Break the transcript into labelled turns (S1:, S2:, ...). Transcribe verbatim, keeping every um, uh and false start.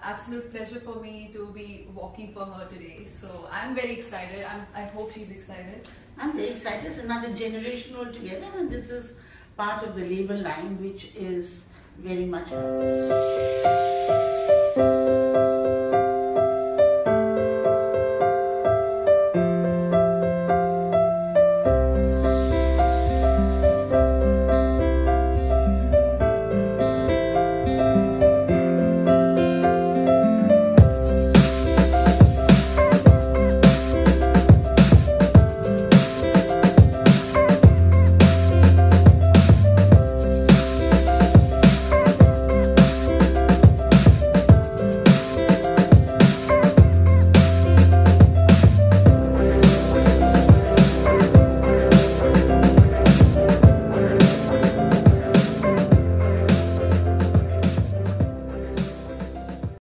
S1: absolute pleasure for me to be walking for her today. So I'm very excited. I'm, I hope she's excited.
S2: I'm very excited. It's another generation altogether, and this is part of the label line, which is very much.